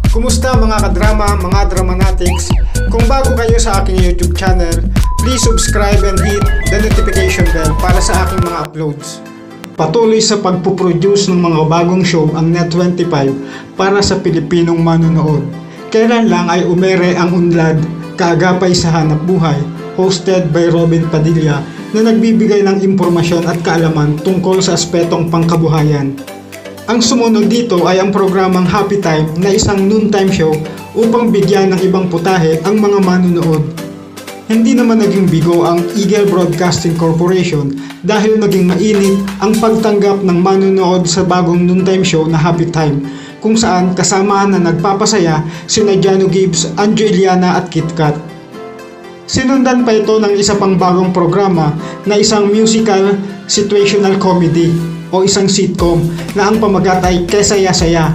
Kumusta mga kadrama, mga dramanatics? Kung bago kayo sa aking YouTube channel, please subscribe and hit the notification bell para sa aking mga uploads. Patuloy sa pagpuproduce ng mga bagong show ang Net25 para sa Pilipinong manonood. Kailan lang ay umere ang Unlad, Kaagapay sa Hanap Buhay, hosted by Robin Padilla, na nagbibigay ng impormasyon at kaalaman tungkol sa aspetong pangkabuhayan. Ang sumunod dito ay ang programang Happy Time na isang noontime show upang bigyan ng ibang putahe ang mga manunood. Hindi naman naging bigo ang Iglesia Broadcasting Corporation dahil naging mainit ang pagtanggap ng manunood sa bagong noontime show na Happy Time, kung saan kasama na nagpapasaya sina Jano Gibbs, Angeliana at KitKat. Sinundan pa ito ng isa pang bagong programa na isang musical situational comedy o isang sitcom na ang pamagat ay Kesaya Saya.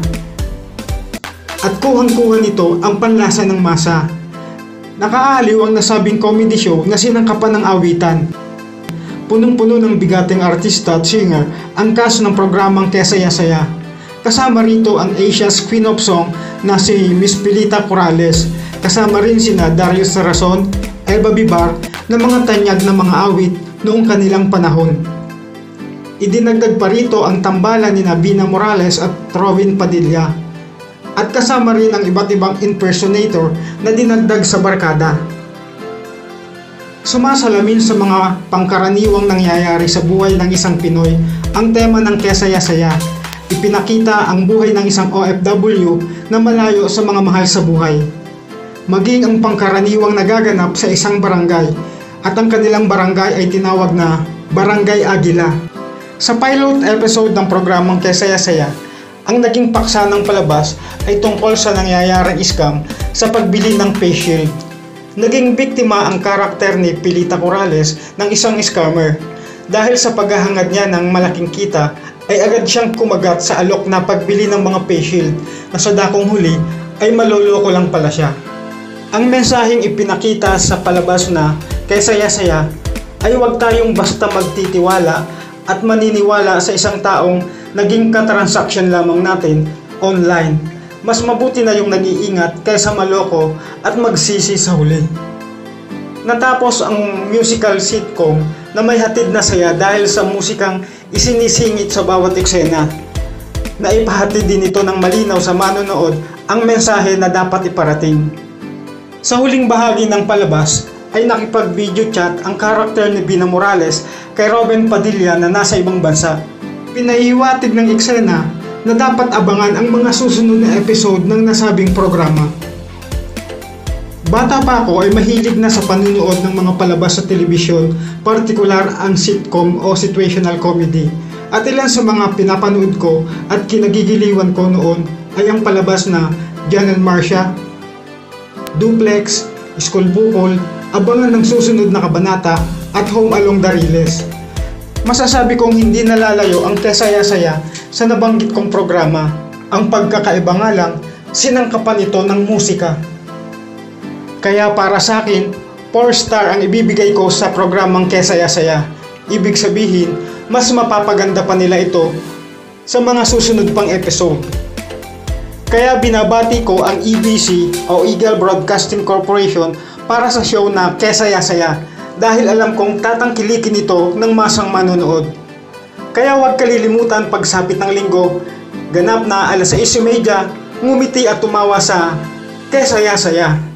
At kuhang-kuha nito ang panlasa ng masa. Nakaaliw ang nasabing comedy show na sinangkapan ng awitan. Punong-puno ng bigating artista at singer ang cast ng programang Kesaya Saya. Kasama rito ang Asia's Queen of Song na si Miss Pilita Corrales. Kasama rin sina Darius Razon, Vivar na mga tanyag na mga awit noong kanilang panahon. Idinagdag pa rito ang tambalan ni Bina Morales at Robin Padilla. At kasama rin ang iba't ibang impersonator na dinagdag sa barkada. Sumasalamin sa mga pangkaraniwang nangyayari sa buhay ng isang Pinoy ang tema ng Kesaya Saya. Ipinakita ang buhay ng isang OFW na malayo sa mga mahal sa buhay. Maging ang pangkaraniwang nagaganap sa isang barangay, at ang kanilang barangay ay tinawag na Barangay Agila. Sa pilot episode ng programang Kesaya Saya, ang naging paksa ng palabas ay tungkol sa nangyayaring scam sa pagbili ng face shield. Naging biktima ang karakter ni Pilita Corrales ng isang scammer. Dahil sa paghahangad niya ng malaking kita, ay agad siyang kumagat sa alok na pagbili ng mga face shield na sa dakong huli ay maloloko lang pala siya. Ang mensaheng ipinakita sa palabas na Kesaya Saya ay huwag tayong basta magtitiwala at maniniwala sa isang taong naging katransaksyon lamang natin online. Mas mabuti na yung nag-iingat kaysa maloko at magsisi sa huli. Natapos ang musical sitcom na may hatid na saya dahil sa musikang isinisingit sa bawat eksena. Naipahatid din ito ng malinaw sa manonood ang mensahe na dapat iparating. Sa huling bahagi ng palabas ay nakipag-video chat ang karakter ni Bina Morales kay Robin Padilla na nasa ibang bansa. Pinahiwatig ng eksena na dapat abangan ang mga susunod na episode ng nasabing programa. Bata pa ako ay mahilig na sa panunood ng mga palabas sa telebisyon, partikular ang sitcom o situational comedy. At ilan sa mga pinapanood ko at kinagigiliwan ko noon ay ang palabas na Jan and Marcia, Duplex, School Bukol, abangan ng susunod na kabanata at Home Along the Riles. Masasabi kong hindi nalalayo ang Kesaya Saya sa nabanggit kong programa. Ang pagkakaiba nga lang, sinangkapan ito ng musika. Kaya para sa akin, 4-star ang ibibigay ko sa programang Kesaya Saya. Ibig sabihin, mas mapapaganda pa nila ito sa mga susunod pang episode. Kaya binabati ko ang EBC o Eagle Broadcasting Corporation para sa show na Kesaya Saya dahil alam kong tatangkilikin ito ng masang manonood. Kaya huwag kalilimutan pagsapit ng linggo, ganap na 6:30, ngumiti at tumawa sa Kesaya Saya.